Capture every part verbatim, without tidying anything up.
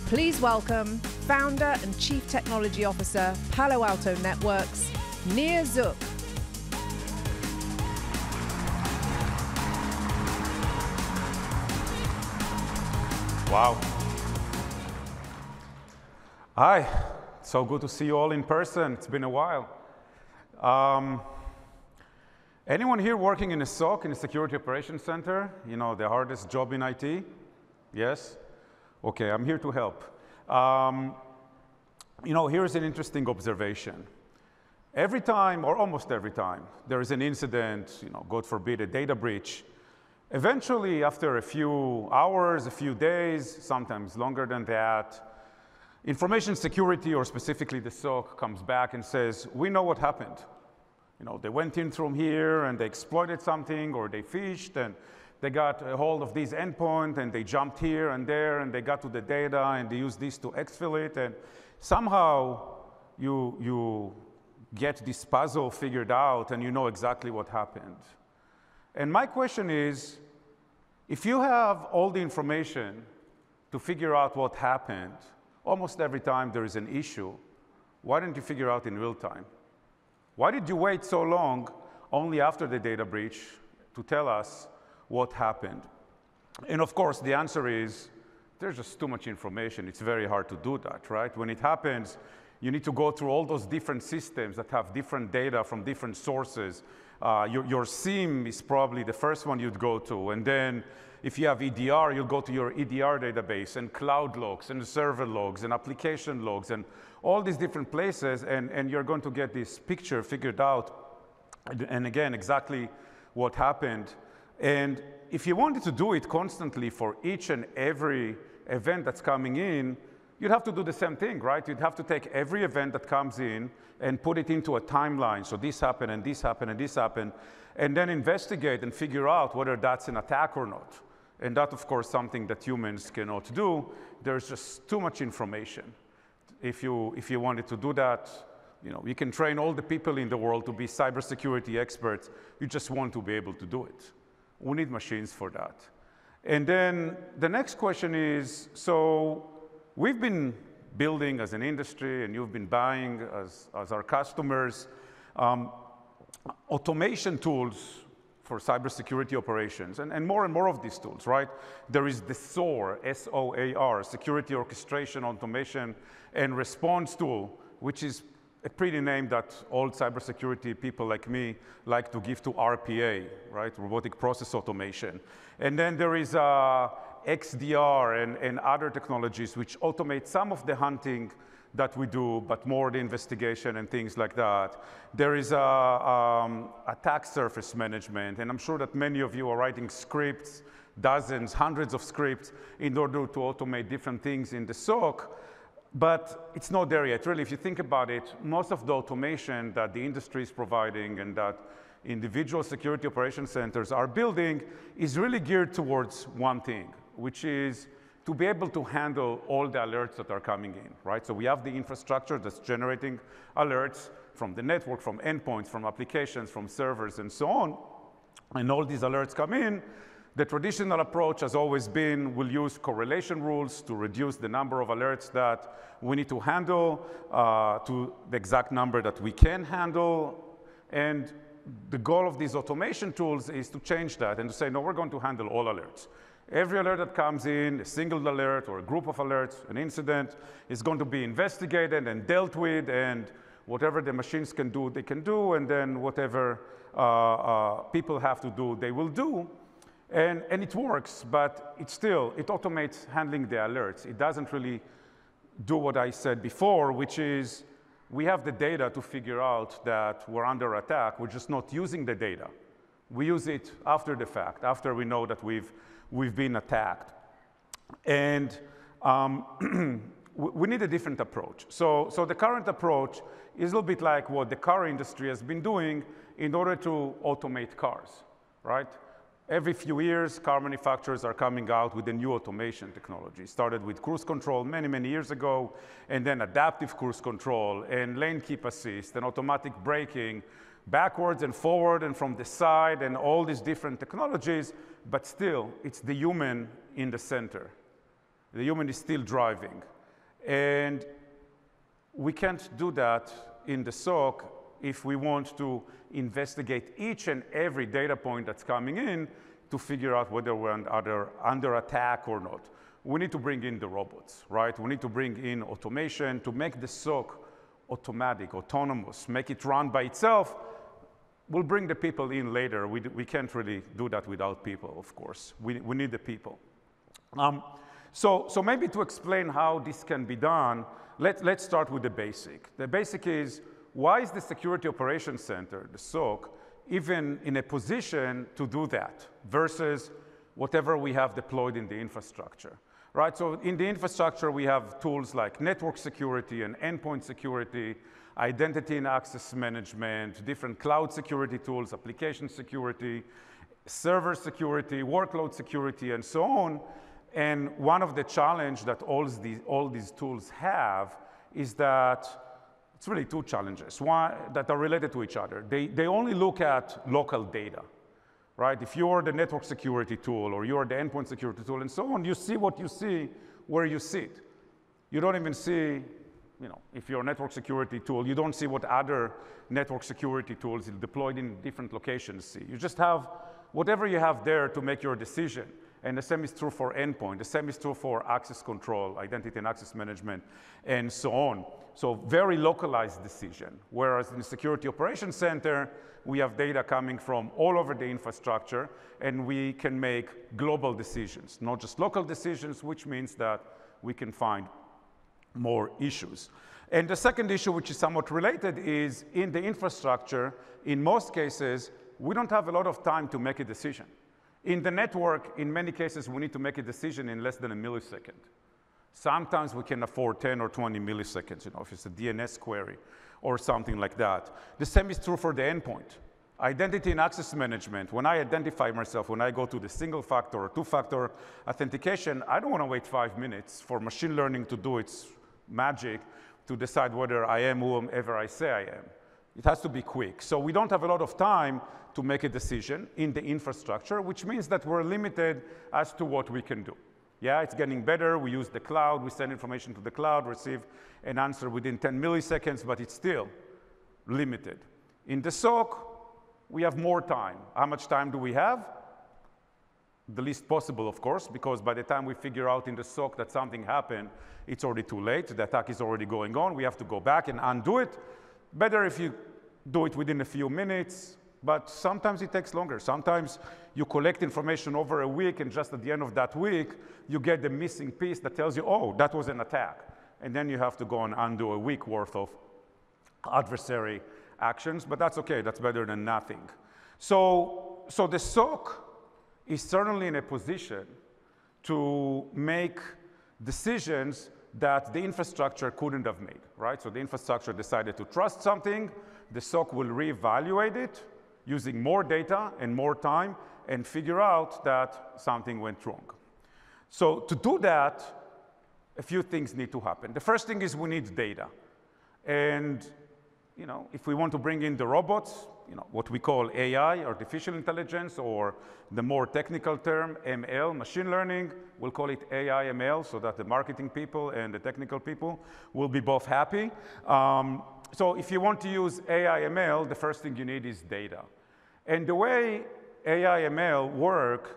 Please welcome Founder and Chief Technology Officer, Palo Alto Networks, Nir Zuk. Wow. Hi, so good to see you all in person. It's been a while. Um, anyone here working in a S O C, in a Security Operations Center? You know, the hardest job in I T? Yes? Okay, I'm here to help. Um, you know, here's an interesting observation. Every time, or almost every time, there is an incident, you know, God forbid, a data breach. Eventually, after a few hours, a few days, sometimes longer than that, information security, or specifically the S O C, comes back and says, we know what happened. You know, they went in from here and they exploited something, or they phished and they got a hold of this endpoint and they jumped here and there and they got to the data and they used this to exfil it, and somehow you, you get this puzzle figured out and you know exactly what happened. And my question is, if you have all the information to figure out what happened, almost every time there is an issue, why didn't you figure out in real time? Why did you wait so long only after the data breach to tell us what happened? And of course, the answer is, there's just too much information. It's very hard to do that, right? When it happens, you need to go through all those different systems that have different data from different sources. Uh, your, your SIEM is probably the first one you'd go to. And then if you have E D R, you'll go to your E D R database and cloud logs and server logs and application logs and all these different places. And, and you're going to get this picture figured out. And again, exactly what happened. And if you wanted to do it constantly for each and every event that's coming in, you'd have to do the same thing, right? You'd have to take every event that comes in and put it into a timeline. So this happened, and this happened, and this happened, and then investigate and figure out whether that's an attack or not. And that, of course, something that humans cannot do. There's just too much information. If you, if you wanted to do that, you know, you can train all the people in the world to be cybersecurity experts. You just want to be able to do it. We need machines for that. And then the next question is, so we've been building as an industry, and you've been buying as, as our customers, um, automation tools for cybersecurity operations, and, and more and more of these tools, right? There is the S O A R, S O A R, Security Orchestration, Automation, and Response Tool, which is a pretty name that all cybersecurity people like me like to give to R P A, right? Robotic Process Automation. And then there is uh, X D R and, and other technologies which automate some of the hunting that we do, but more the investigation and things like that. There is a, um, attack surface management, and I'm sure that many of you are writing scripts, dozens, hundreds of scripts, in order to automate different things in the S O C. But it's not there yet. Really, if you think about it, most of the automation that the industry is providing and that individual security operation centers are building is really geared towards one thing, which is to be able to handle all the alerts that are coming in, right? So we have the infrastructure that's generating alerts from the network, from endpoints, from applications, from servers, and so on. And all these alerts come in. The traditional approach has always been, we'll use correlation rules to reduce the number of alerts that we need to handle uh, to the exact number that we can handle. And the goal of these automation tools is to change that and to say, no, we're going to handle all alerts. Every alert that comes in, a single alert or a group of alerts, an incident, is going to be investigated and dealt with, and whatever the machines can do, they can do, and then whatever uh, uh, people have to do, they will do. And, and it works, but it still, it automates handling the alerts. It doesn't really do what I said before, which is we have the data to figure out that we're under attack. We're just not using the data. We use it after the fact, after we know that we've, we've been attacked. And um, we need a different approach. So, so the current approach is a little bit like what the car industry has been doing in order to automate cars, right? Every few years, car manufacturers are coming out with a new automation technology. Started with cruise control many, many years ago, and then adaptive cruise control, and lane keep assist, and automatic braking, backwards and forward and from the side, and all these different technologies, but still, it's the human in the center. The human is still driving. And we can't do that in the S O C if we want to investigate each and every data point that's coming in to figure out whether we're under, under attack or not. We need to bring in the robots, right? We need to bring in automation to make the S O C automatic, autonomous, make it run by itself. We'll bring the people in later. We, we can't really do that without people, of course. We, we need the people. Um, so, so maybe to explain how this can be done, let, let's start with the basic. The basic is, why is the Security Operations Center, the S O C, even in a position to do that versus whatever we have deployed in the infrastructure? Right, so in the infrastructure, we have tools like network security and endpoint security, identity and access management, different cloud security tools, application security, server security, workload security, and so on. And one of the challenges that all these, all these tools have is that it's really two challenges, one that are related to each other. They, they only look at local data. Right? If you're the network security tool or you're the endpoint security tool and so on, you see what you see where you sit. You don't even see, you know, if you're a network security tool, you don't see what other network security tools deployed in different locations see. You just have whatever you have there to make your decision. And the same is true for endpoint. The same is true for access control, identity and access management, and so on. So very localized decision. Whereas in the Security Operations Center, we have data coming from all over the infrastructure, and we can make global decisions, not just local decisions, which means that we can find more issues. And the second issue, which is somewhat related, is in the infrastructure, in most cases, we don't have a lot of time to make a decision. In the network, in many cases, we need to make a decision in less than a millisecond. Sometimes we can afford ten or twenty milliseconds, you know, if it's a D N S query or something like that. The same is true for the endpoint. Identity and access management, when I identify myself, when I go to the single factor or two factor authentication, I don't want to wait five minutes for machine learning to do its magic to decide whether I am whomever I say I am. It has to be quick. So we don't have a lot of time to make a decision in the infrastructure, which means that we're limited as to what we can do. Yeah, it's getting better. We use the cloud. We send information to the cloud, receive an answer within ten milliseconds, but it's still limited. In the S O C, we have more time. How much time do we have? The least possible, of course, because by the time we figure out in the S O C that something happened, it's already too late. The attack is already going on. We have to go back and undo it. Better if you do it within a few minutes, but sometimes it takes longer. Sometimes you collect information over a week, and just at the end of that week, you get the missing piece that tells you, oh, that was an attack. And then you have to go and undo a week worth of adversary actions, but that's okay. That's better than nothing. So, so the S O C is certainly in a position to make decisions that the infrastructure couldn't have made, right? So the infrastructure decided to trust something. The S O C will reevaluate it using more data and more time and figure out that something went wrong. So to do that, a few things need to happen. The first thing is we need data. And you know, if we want to bring in the robots, you know, what we call A I, artificial intelligence, or the more technical term, M L, machine learning, we'll call it A I M L, so that the marketing people and the technical people will be both happy. Um, so if you want to use A I M L, the first thing you need is data. And the way A I M L works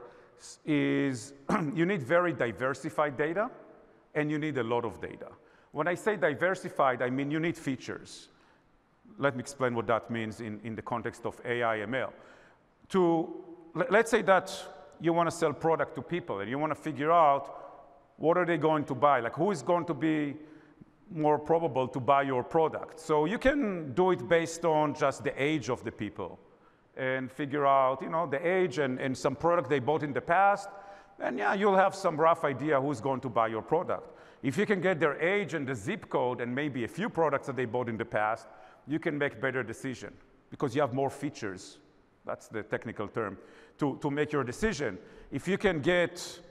is you need very diversified data, and you need a lot of data. When I say diversified, I mean you need features. Let me explain what that means in, in the context of A I M L. To, let's say that you want to sell product to people, and you want to figure out what are they going to buy, like who is going to be more probable to buy your product. So you can do it based on just the age of the people and figure out, you know, the age and, and some product they bought in the past, and yeah, you'll have some rough idea who's going to buy your product. If you can get their age and the zip code and maybe a few products that they bought in the past, you can make better decision because you have more features. That's the technical term, to, to make your decision. If you can get,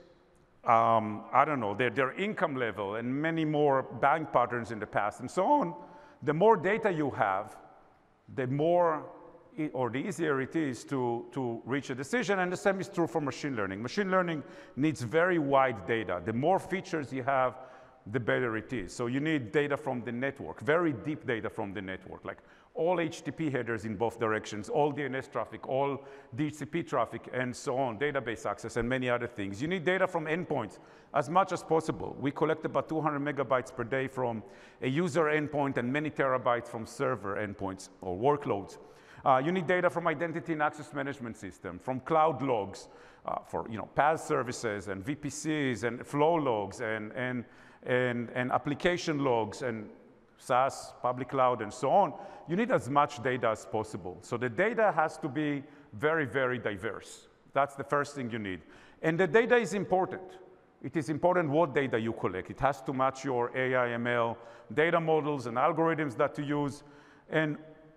um, I don't know, their, their income level and many more buying patterns in the past and so on, the more data you have, the more it, or the easier it is to, to reach a decision, and the same is true for machine learning. Machine learning needs very wide data. The more features you have, the better it is. So you need data from the network, very deep data from the network, like all H T T P headers in both directions, all D N S traffic, all D H C P traffic, and so on, database access, and many other things. You need data from endpoints as much as possible. We collect about two hundred megabytes per day from a user endpoint and many terabytes from server endpoints or workloads. Uh, you need data from identity and access management system, from cloud logs, uh, for you know, PaaS services and V P Cs and flow logs and, and, and, and application logs and SaaS, public cloud, and so on. You need as much data as possible. So the data has to be very, very diverse. That's the first thing you need. And the data is important. It is important what data you collect. It has to match your A I M L data models and algorithms that you use. And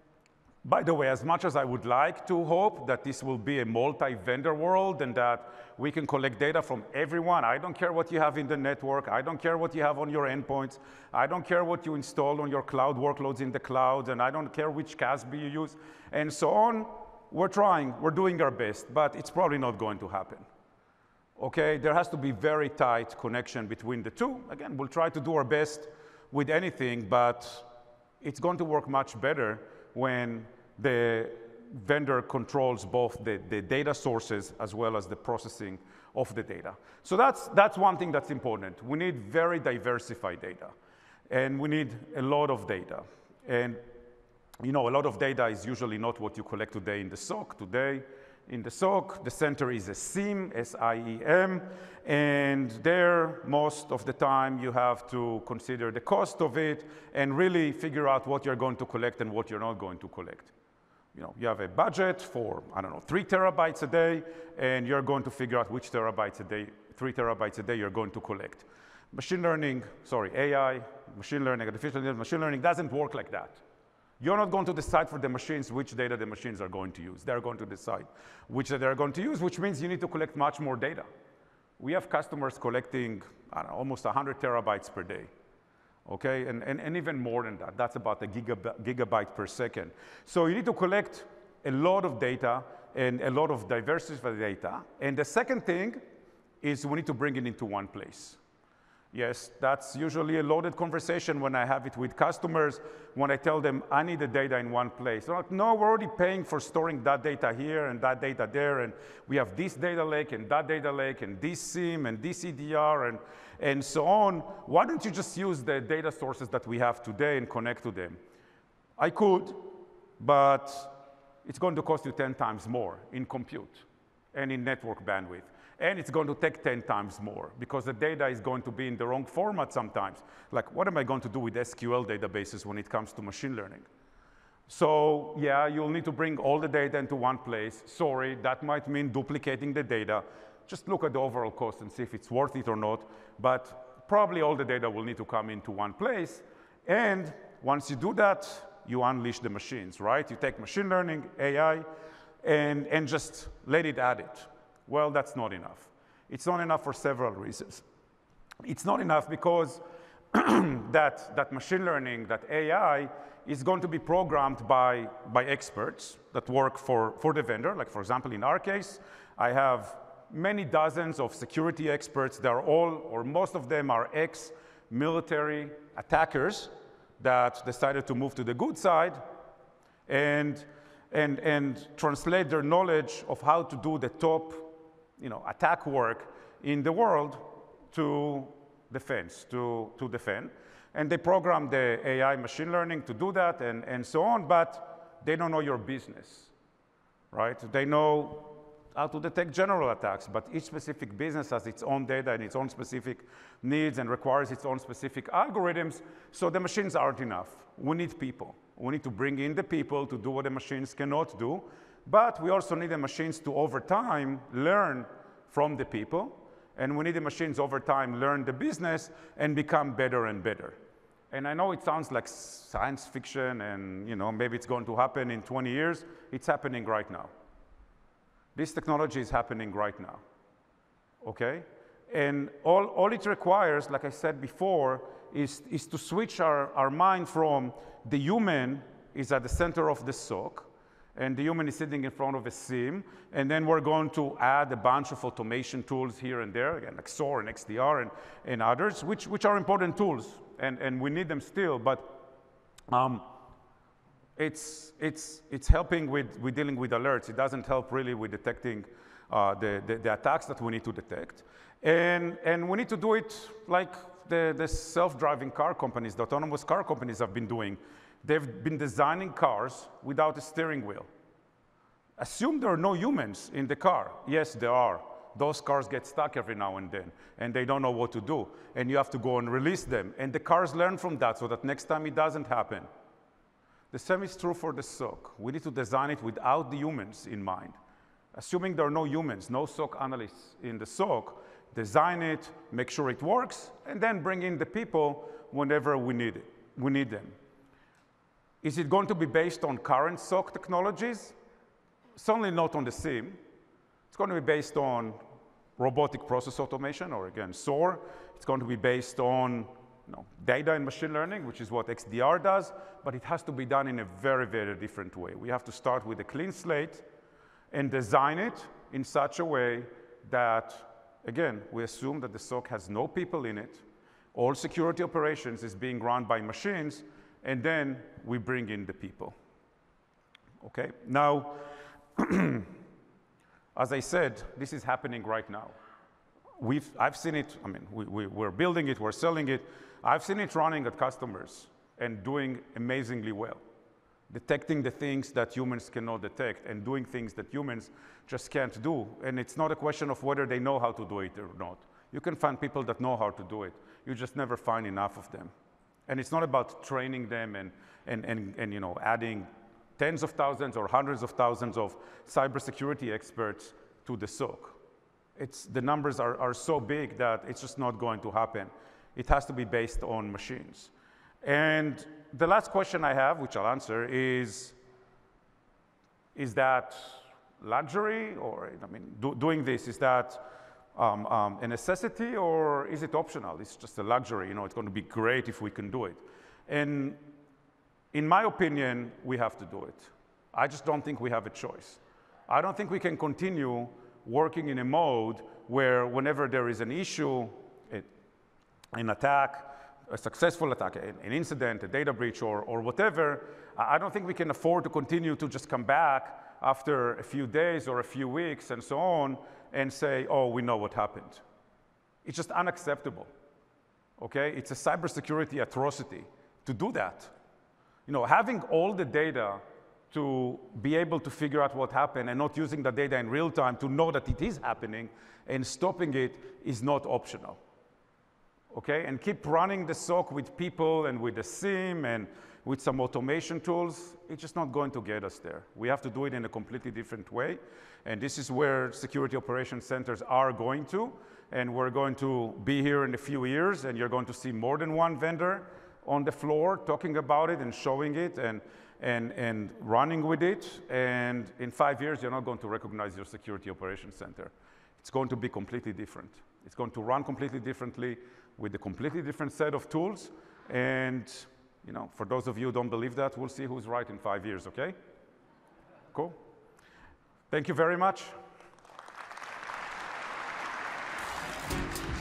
by the way, as much as I would like to hope that this will be a multi-vendor world and that we can collect data from everyone, I don't care what you have in the network, I don't care what you have on your endpoints, I don't care what you install on your cloud workloads in the cloud, and I don't care which C A S B you use, and so on. We're trying, we're doing our best, but it's probably not going to happen. Okay, there has to be very tight connection between the two. Again, we'll try to do our best with anything, but it's going to work much better when the vendor controls both the, the data sources as well as the processing of the data. So that's, that's one thing that's important. We need very diversified data, and we need a lot of data. And you know, a lot of data is usually not what you collect today in the S O C. Today, in the S O C, the center is a S I E M, S I E M, and there, most of the time, you have to consider the cost of it and really figure out what you're going to collect and what you're not going to collect. You know, you have a budget for, I don't know, three terabytes a day, and you're going to figure out which terabytes a day, three terabytes a day you're going to collect. Machine learning, sorry, A I, machine learning, artificial intelligence, machine learning doesn't work like that. You're not going to decide for the machines which data the machines are going to use. They're going to decide which data they're going to use, which means you need to collect much more data. We have customers collecting, I don't know, almost one hundred terabytes per day, okay? And, and, and even more than that. That's about a gigab gigabyte per second. So you need to collect a lot of data and a lot of diversified data. And the second thing is we need to bring it into one place. Yes, that's usually a loaded conversation when I have it with customers, when I tell them, I need the data in one place. They're like, no, we're already paying for storing that data here and that data there, and we have this data lake and that data lake and this S I E M and this E D R and, and so on. Why don't you just use the data sources that we have today and connect to them? I could, but it's going to cost you ten times more in compute and in network bandwidth. And it's going to take ten times more because the data is going to be in the wrong format sometimes. Like, what am I going to do with S Q L databases when it comes to machine learning? So yeah, you'll need to bring all the data into one place. Sorry, that might mean duplicating the data. Just look at the overall cost and see if it's worth it or not. But probably all the data will need to come into one place. And once you do that, you unleash the machines, right? You take machine learning, A I, and, and just let it add it. Well, that's not enough. It's not enough for several reasons. It's not enough because that, that machine learning, that A I, is going to be programmed by, by experts that work for, for the vendor. Like, for example, in our case, I have many dozens of security experts. They're all, or most of them are ex-military attackers that decided to move to the good side and, and, and translate their knowledge of how to do the top you know, attack work in the world to defense, to, to defend. And they program the A I machine learning to do that and, and so on, but they don't know your business, right? They know how to detect general attacks, but each specific business has its own data and its own specific needs and requires its own specific algorithms, so the machines aren't enough. We need people. We need to bring in the people to do what the machines cannot do, but we also need the machines to, over time, learn from the people, and we need the machines over time learn the business and become better and better. And I know it sounds like science fiction and you know, maybe it's going to happen in twenty years. It's happening right now. This technology is happening right now, okay? And all, all it requires, like I said before, is, is to switch our, our mind from the human is at the center of the S O C, and the human is sitting in front of a SIEM, and then we're going to add a bunch of automation tools here and there, again, like S O A R and X D R and, and others, which, which are important tools, and, and we need them still, but um, it's, it's, it's helping with, with dealing with alerts. It doesn't help really with detecting uh, the, the, the attacks that we need to detect. And, and we need to do it like the, the self-driving car companies, the autonomous car companies have been doing. They've been designing cars without a steering wheel. Assume there are no humans in the car. Yes, there are. Those cars get stuck every now and then, and they don't know what to do. And you have to go and release them. And the cars learn from that so that next time it doesn't happen. The same is true for the S O C. We need to design it without the humans in mind. Assuming there are no humans, no S O C analysts in the S O C, design it, make sure it works, and then bring in the people whenever we need it. We need them. Is it going to be based on current S O C technologies? Certainly not on the SIEM. It's going to be based on robotic process automation, or again, S O A R. It's going to be based on you know, data and machine learning, which is what X D R does, but it has to be done in a very, very different way. We have to start with a clean slate and design it in such a way that, again, we assume that the S O C has no people in it. All security operations is being run by machines, and then we bring in the people. Okay? Now, as I said, this is happening right now. We've, I've seen it, I mean, we, we, we're building it, we're selling it. I've seen it running at customers and doing amazingly well. Detecting the things that humans cannot detect and doing things that humans just can't do. And it's not a question of whether they know how to do it or not. You can find people that know how to do it. You just never find enough of them. And it's not about training them and, and, and, and you know, adding tens of thousands or hundreds of thousands of cybersecurity experts to the S O C. It's, the numbers are, are so big that it's just not going to happen. It has to be based on machines. And the last question I have, which I'll answer, is, is that luxury? Or, I mean, do, doing this, is that um, um, a necessity, or is it optional? It's just a luxury. You know, it's going to be great if we can do it. And in my opinion, we have to do it. I just don't think we have a choice. I don't think we can continue working in a mode where whenever there is an issue, it, an attack, a successful attack, an incident, a data breach, or, or whatever, I don't think we can afford to continue to just come back after a few days or a few weeks and so on and say, oh, we know what happened. It's just unacceptable, okay? It's a cybersecurity atrocity to do that. You know, having all the data to be able to figure out what happened and not using the data in real time to know that it is happening and stopping it is not optional. Okay, and keep running the S O C with people and with the SIEM and with some automation tools, it's just not going to get us there. We have to do it in a completely different way, and this is where security operations centers are going to, and we're going to be here in a few years, and you're going to see more than one vendor on the floor talking about it and showing it and, and, and running with it, and in five years, you're not going to recognize your security operations center. It's going to be completely different. It's going to run completely differently, with a completely different set of tools. And you know, for those of you who don't believe that, we'll see who's right in five years, okay? Cool. Thank you very much.